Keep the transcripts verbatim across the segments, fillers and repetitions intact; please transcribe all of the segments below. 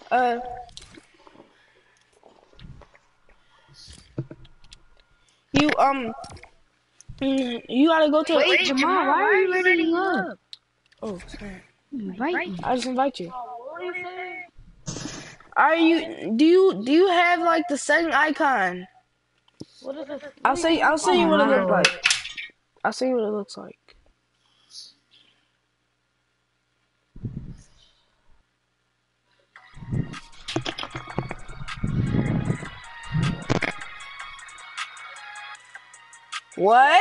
Uh, you um, mm, you gotta go to. Wait, Jamal, why are you letting you up? Oh, sorry. Invite me. I just invite you. Are you? Do you do you have like the setting icon? What is this? I'll say I'll show you what it looks like. I'll show you what it looks like. What?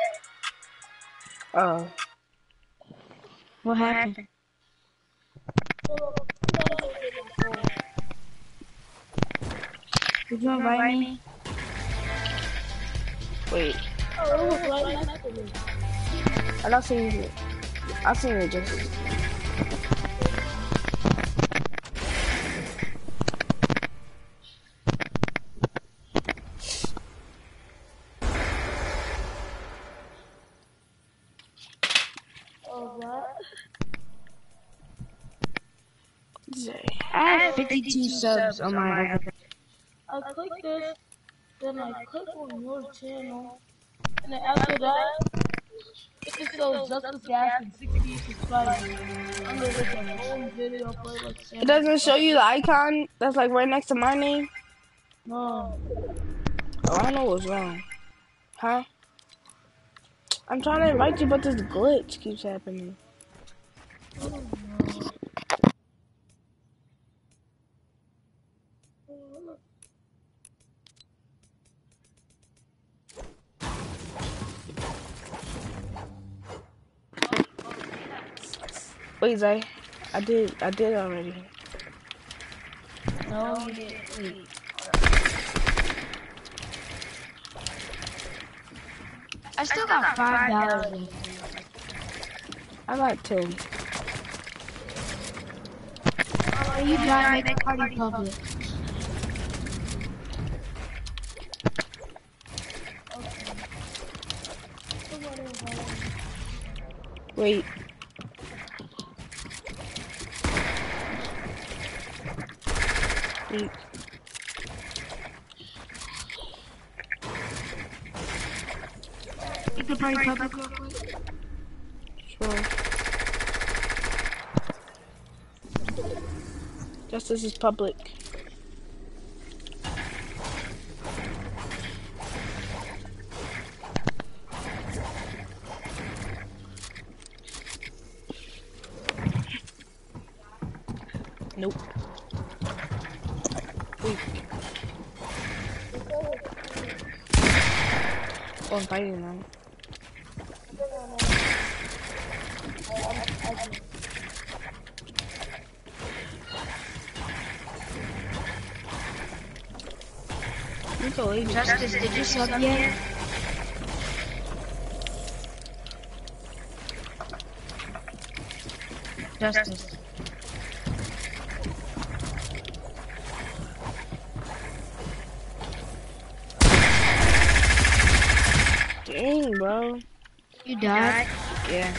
Oh. What happened? Did you invite me? Wait. Oh, it was right next to me. I don't see it. I seen it just. Oh, what? I have fifty-two subs on my. I click this, then I click on your channel, and then after that, it shows Justice Gas and sixty subscribers. Under this like home video playlist. It doesn't show you the icon that's like right next to my name. No. Oh, I don't know what's wrong. Huh? I'm trying to invite you, but this glitch keeps happening. Wait, Zay. I did. I did already. No, you didn't. Wait. I still got five dollars. I got two. Oh, you gotta make a party public. Wait. Wait. You can party public real quick. Sure. Justice is public. Nope. Wait. Oh, I'm fighting now. Justice, did you sub yet? Justice. Dang, bro. You died? Yeah.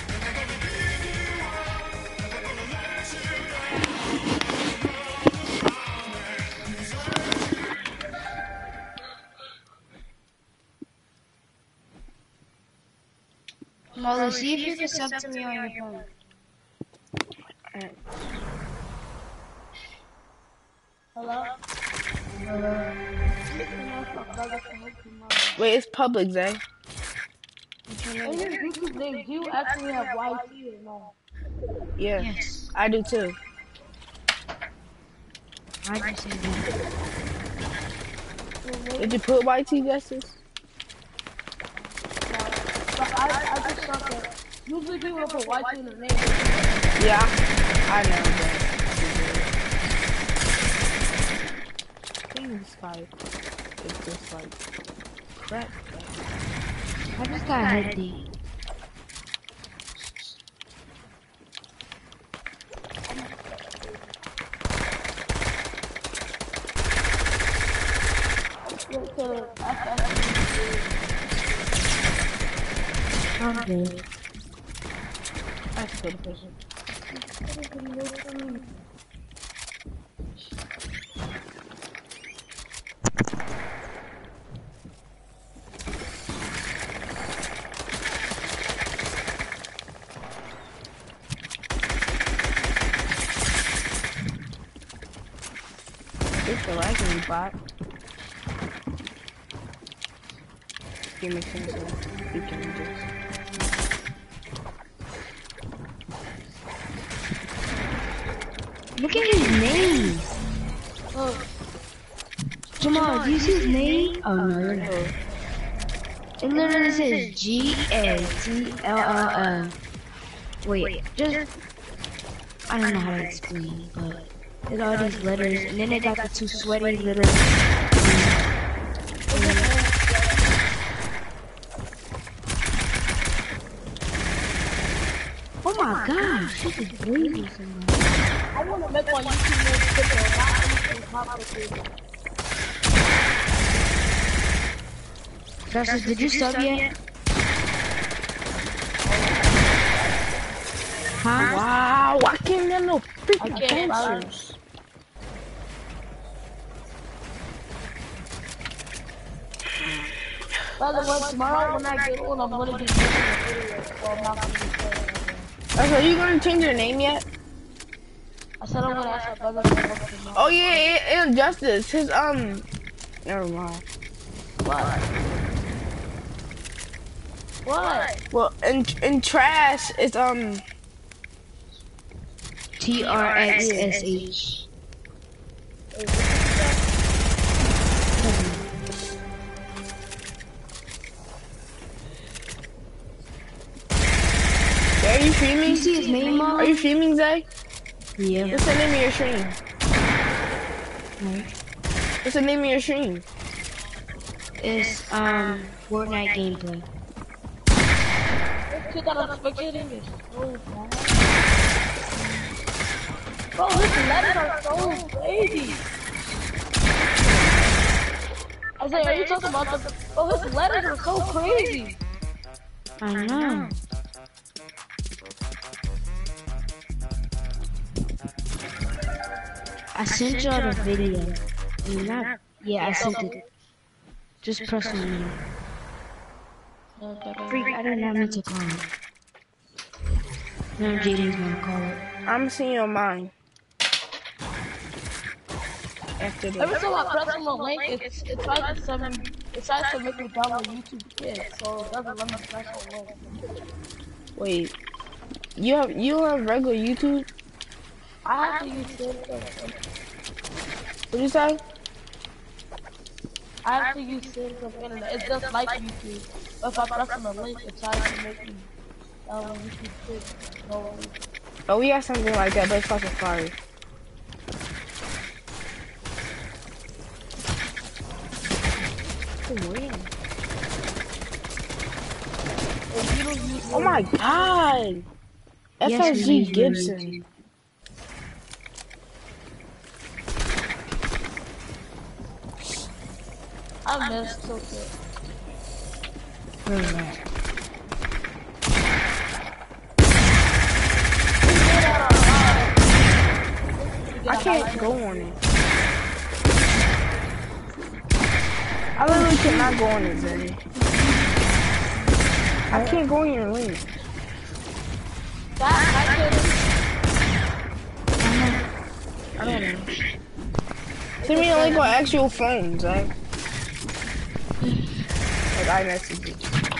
Molly, see if you can sub to me on your phone. Alright. Hello? Wait, it's public, Zay. In your YouTube name, do you actually have Y T or no? Yeah. Yes. I do too. I just said that. Did you put Y T, Justice? But I, I just thought that usually people put Y T in their name. Yeah. I know, but I think this guy is just like crap. I just got a head D. I'm good. I have to go to prison. It's the lagging bot. Give me some changes. Look at his name. Oh, Jamal, do you see his name? Oh no, you're not. It literally says G A T L L L. Wait, just I don't know how to explain, but there's all these letters, and then they got the two sweaty little. Oh my gosh, this is crazy. I want to make my YouTube more simple, not anything complicated. Justice, did you sub yet? Huh? Wow, I can't get no I freaking can't cancers. By the way, tomorrow when I get one, I'm gonna be making a video. Well, I'm not gonna be saying anything. Okay, are you gonna change your name yet? I said I'm gonna ask my brother to look tomorrow. Oh yeah, yeah, Injustice. His um, never mind. What? What? Well, in in trash, it's um. T R X S H. Are you streaming? You see his name, Mom? Are you streaming, Zay? Yeah. What's the name of your stream? Right. What's the name of your stream? It's um Fortnite gameplay. This kid that I'm spectating is so bad. Bro, his letters are so crazy. I was like, are you talking about the... Bro, his letters are so crazy. I know. I sent y'all the video. I mean, not, yeah, I sent it. Just press on me. Freak, I did not mean to call it. Now Jaden's gonna call it. I'm seeing your mine. After Every this. time I press on the link, it's, it tries to send me... It tries to make me download YouTube Kids, so it doesn't let me press on the link. Wait, you have you have regular YouTube? I have to use this. What'd you say? I have to use Samsung internet. It's just like YouTube. But if I press on the link, it tries to make me download YouTube Kids. No, Oh, we got something like that, but it's fucking fire. Oh my god! Yes, F S G we need Gibson. YouTube. I missed Tilted. Where's that? I can't go on it. I literally cannot go on it, Zay. I can't go on your link. That, I I don't know. Send me a link on actual phone, Zay. Like iMessage.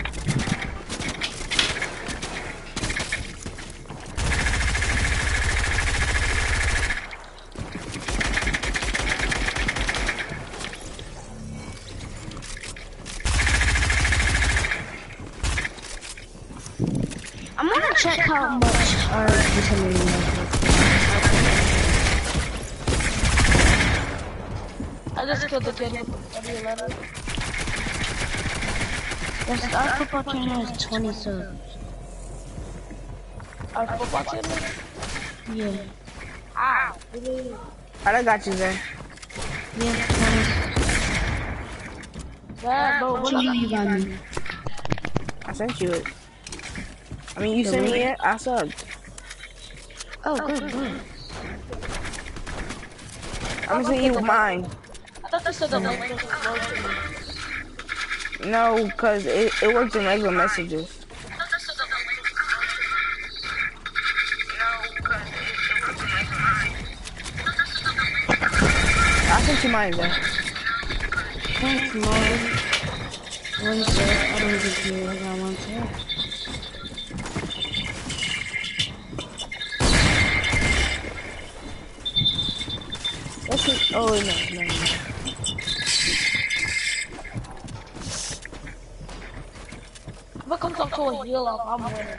I'm gonna check how much our vitamins are. I just killed the kid with the letter. Yes, our football channel has twenty subs. Our football channel? Yeah. Ah, I got you, Zay. Yeah, twenty. that, bro, What what do you need by me? I sent you it. I mean, you The sent me link? it, I subbed. Oh, good, good. I'm gonna send you mine. I thought you said the link was working. No, cause it, it works in regular messages. I sent you mine, though. Thanks, Lord. One sir, I don't even care. I got one sir. That's it. Oh, no, no, no. If it comes up to a heal up, I'm winning.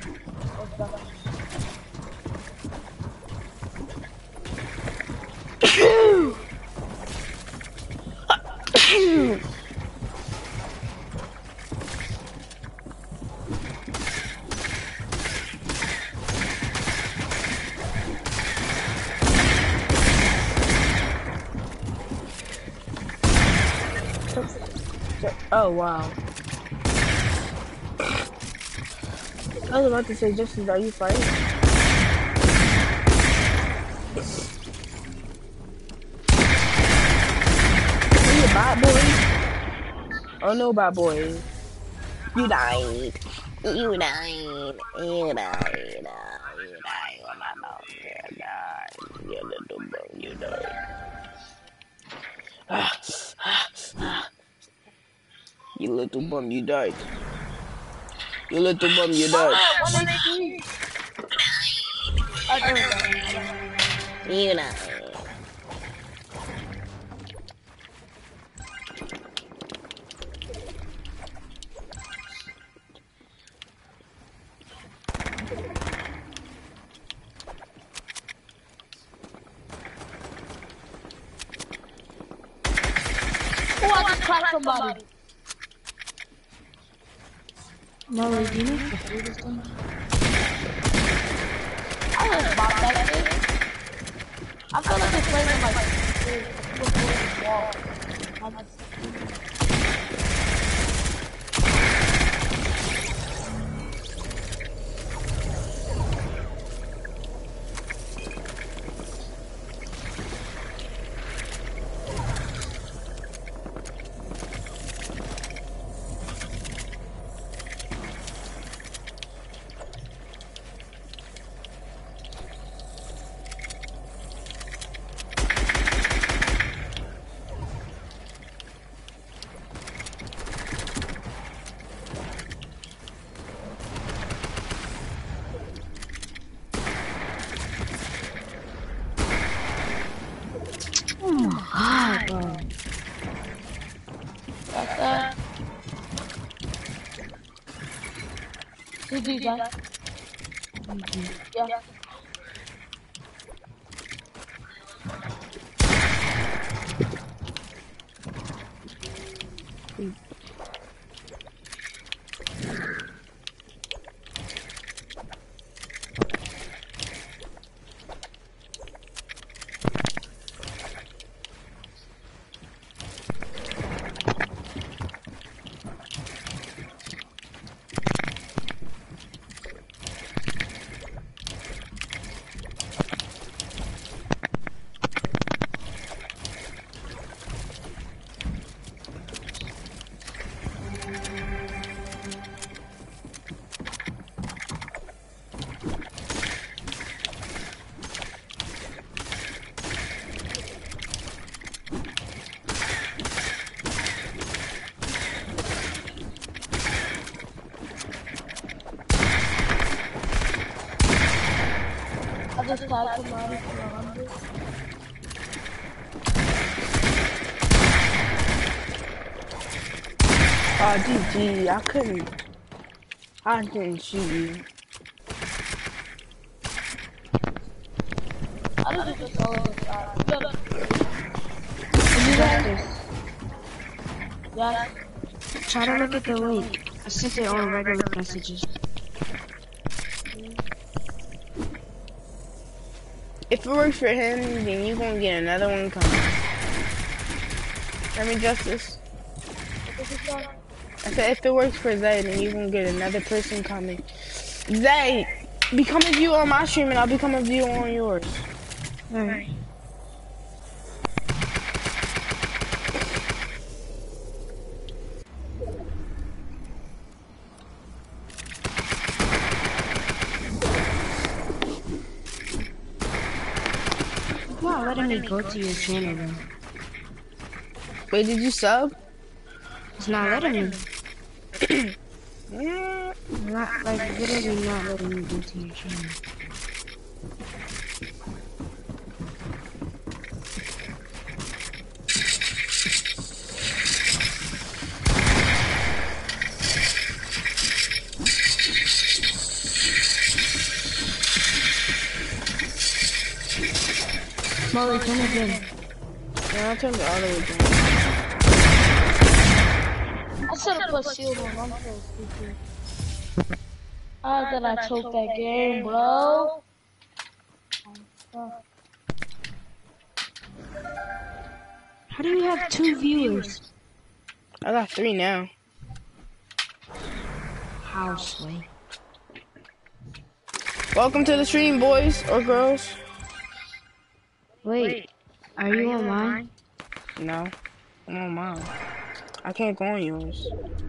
Oh, wow. I was about to say, Justice, are you fighting? Are you a bad boy? Oh, no, bad boy. You died. You died. You died. You died. Oh, my mouth. You died. You little bum. You died. Ah, ah, ah. You little bum. You died. You little bum. You died. one H P. I don't know. You died. Oh, I just cracked somebody. Molly, do you need to food this thing? I just bought that thing. I feel like it's playing like before the wall. I'm just- Oh my god, bro. That's that. C D, guys. Yeah. I just tagged somebody for a hundred. Oh, G G. I couldn't. I didn't shoot you. I just just go with this guy. You guys, Yeah. try to look at the link. I sent it on regular messages. If it works for him, then you gonna get another one coming. I mean, Justice. I said if it works for Zay, then you gonna get another person coming. Zay, become a viewer on my stream and I'll become a viewer on yours. Alright. Not letting me go to your channel though. Wait, did you sub? It's not letting me. Mm, Not like literally not letting me into your channel. Molly, turn it in. yeah, I turned it all the way down. I should have put shield on. I'm so stupid. How did I choke that game, bro? How do you have two viewers? I got three now. How, Sway? Welcome to the stream, boys or girls. Wait, are you on mine? No, I'm on mine. I can't go on yours.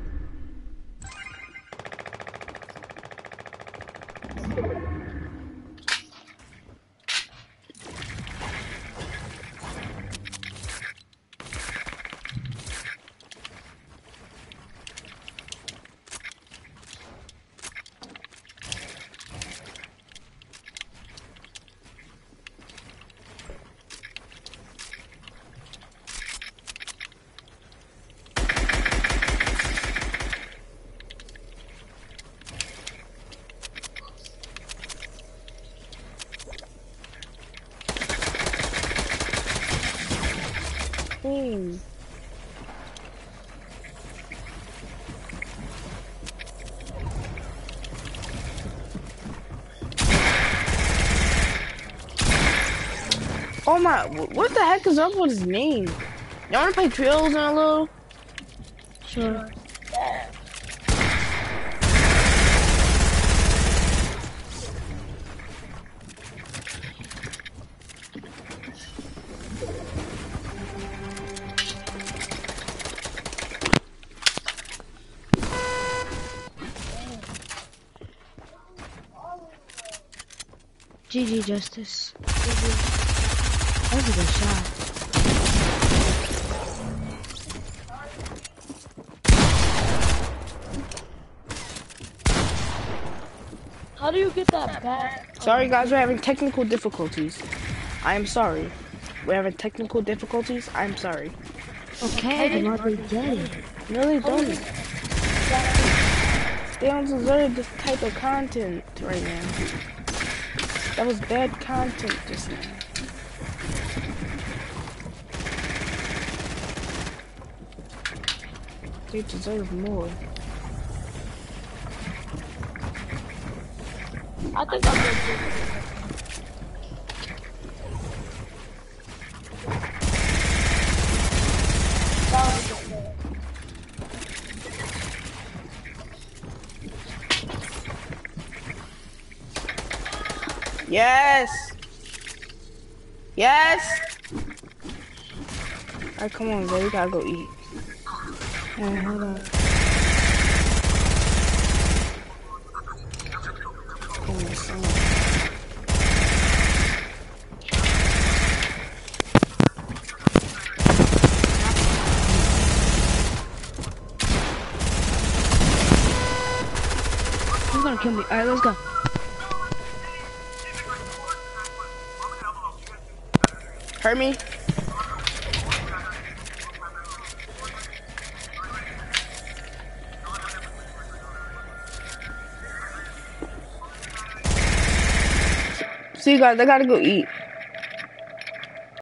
Hmm. Oh my, what the heck is up with his name? Y'all wanna play trios in a little? Sure. G G, Justice. G G. That was a good shot. How do you get that back? Sorry guys, we're having technical difficulties. I am sorry. We're having technical difficulties. I'm sorry. Okay, then what they get it. No, they don't. They don't deserve this type of content right now. That was bad content just now. They deserve more. I think I'm gonna do it. That was a good play. Yes! Yes! Alright, come on, bro. We gotta go eat. Alright, hold on. Come on, son. He's gonna kill me. Alright, let's go. Hurt me? See you guys, I gotta go eat.